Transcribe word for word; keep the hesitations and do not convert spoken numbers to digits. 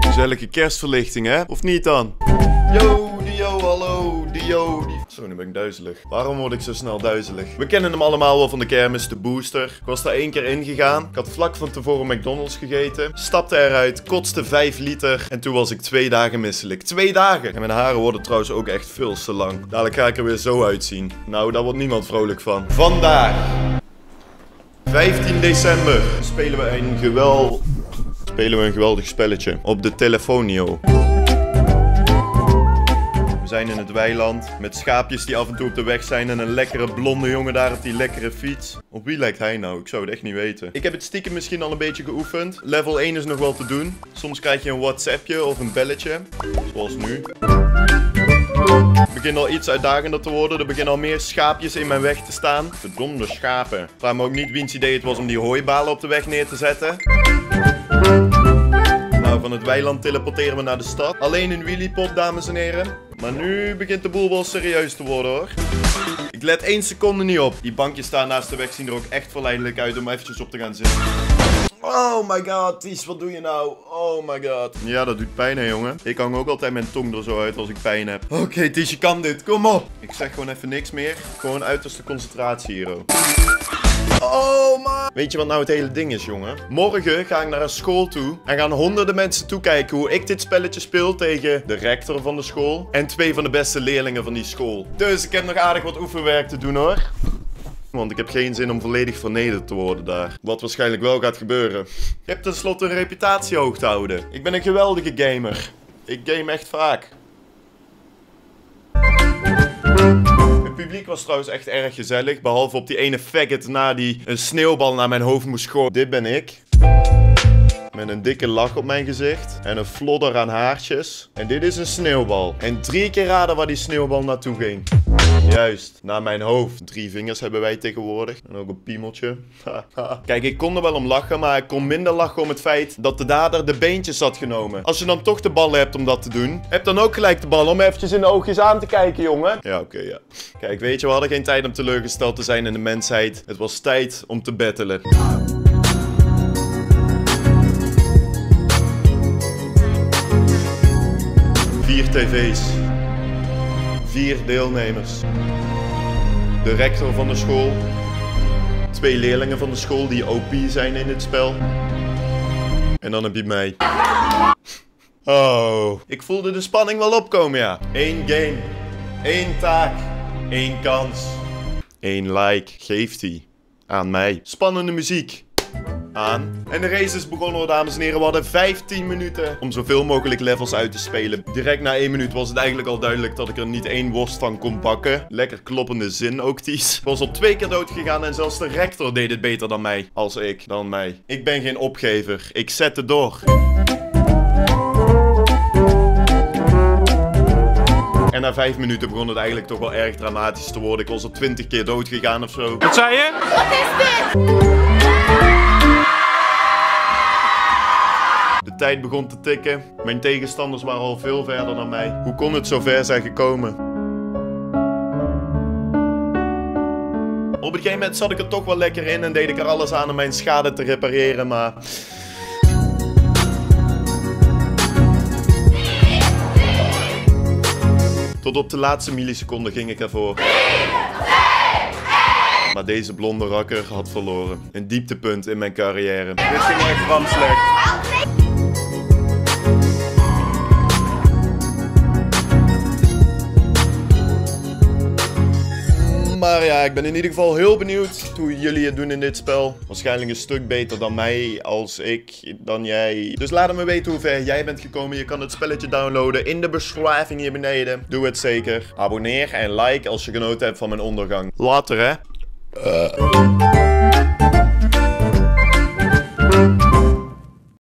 Gezellige kerstverlichting, hè? Of niet dan? Yo, Dio, hallo, Dio. Zo, nu ben ik duizelig. Waarom word ik zo snel duizelig? We kennen hem allemaal wel van de kermis, de booster. Ik was daar één keer ingegaan. Ik had vlak van tevoren McDonald's gegeten. Stapte eruit, kotste vijf liter. En toen was ik twee dagen misselijk. Twee dagen! En mijn haren worden trouwens ook echt veel te lang. Dadelijk ga ik er weer zo uitzien. Nou, daar wordt niemand vrolijk van. Vandaag, vijftien december, spelen we een geweld... Spelen we een geweldig spelletje. Op de telefonio. We zijn in het weiland. Met schaapjes die af en toe op de weg zijn. En een lekkere blonde jongen daar op die lekkere fiets. Op wie lijkt hij nou? Ik zou het echt niet weten. Ik heb het stiekem misschien al een beetje geoefend. Level één is nog wel te doen. Soms krijg je een WhatsAppje of een belletje. Zoals nu. Het begint al iets uitdagender te worden. Er beginnen al meer schaapjes in mijn weg te staan. Verdomde schapen. Vraag me ook niet wiens idee het was om die hooibalen op de weg neer te zetten. Nou, van het weiland teleporteren we naar de stad. Alleen een wheeliepop, dames en heren. Maar nu begint de boel wel serieus te worden, hoor. Ik let één seconde niet op. Die bankjes staan naast de weg, zien er ook echt verleidelijk uit om eventjes op te gaan zitten. Oh my god, Ties, wat doe je nou? Oh my god. Ja, dat doet pijn, hè, jongen. Ik hang ook altijd mijn tong er zo uit als ik pijn heb. Oké, okay, Ties, je kan dit. Kom op. Ik zeg gewoon even niks meer. Gewoon uiterste concentratie hier, hoor. Oh man. Weet je wat nou het hele ding is, jongen? Morgen ga ik naar een school toe en gaan honderden mensen toekijken hoe ik dit spelletje speel tegen de rector van de school en twee van de beste leerlingen van die school. Dus ik heb nog aardig wat oefenwerk te doen, hoor. Want ik heb geen zin om volledig vernederd te worden daar. Wat waarschijnlijk wel gaat gebeuren. Je hebt tenslotte een reputatie hoog te houden. Ik ben een geweldige gamer. Ik game echt vaak. Het publiek was trouwens echt erg gezellig. Behalve op die ene faggot na die een sneeuwbal naar mijn hoofd moest gooien. Dit ben ik. Met een dikke lach op mijn gezicht. En een flodder aan haartjes. En dit is een sneeuwbal. En drie keer raden waar die sneeuwbal naartoe ging. Juist, naar mijn hoofd. Drie vingers hebben wij tegenwoordig. En ook een piemeltje. Kijk, ik kon er wel om lachen, maar ik kon minder lachen om het feit dat de dader de beentjes had genomen. Als je dan toch de ballen hebt om dat te doen, heb dan ook gelijk de ballen om eventjes in de oogjes aan te kijken, jongen. Ja, oké, okay, ja. Kijk, weet je, we hadden geen tijd om teleurgesteld te zijn in de mensheid. Het was tijd om te battelen. Vier tv's. Vier deelnemers. De rector van de school. Twee leerlingen van de school die O P zijn in dit spel. En dan heb je mij. Oh. Ik voelde de spanning wel opkomen, ja. Eén game. Eén taak. Eén kans. Eén like. Geeft hij. Aan mij. Spannende muziek. Aan. En de race is begonnen, dames en heren. We hadden vijftien minuten om zoveel mogelijk levels uit te spelen. Direct na één minuut was het eigenlijk al duidelijk dat ik er niet één worst van kon bakken. Lekker kloppende zin ook, Ties. Ik was al twee keer dood gegaan en zelfs de rector deed het beter dan mij. Als ik, dan mij. Ik ben geen opgever. Ik zet het door. En na vijf minuten begon het eigenlijk toch wel erg dramatisch te worden. Ik was al twintig keer dood gegaan of zo. Wat zei je? Wat is dit? De tijd begon te tikken. Mijn tegenstanders waren al veel verder dan mij. Hoe kon het zo ver zijn gekomen? Op een gegeven moment zat ik er toch wel lekker in en deed ik er alles aan om mijn schade te repareren, maar... Tot op de laatste milliseconde ging ik ervoor. Maar deze blonde rakker had verloren. Een dieptepunt in mijn carrière. Dit ging echt rampslecht. Maar ja, ik ben in ieder geval heel benieuwd hoe jullie het doen in dit spel. Waarschijnlijk een stuk beter dan mij, als ik, dan jij. Dus laat me weten hoe ver jij bent gekomen. Je kan het spelletje downloaden in de beschrijving hier beneden. Doe het zeker. Abonneer en like als je genoten hebt van mijn ondergang. Later, hè. Uh.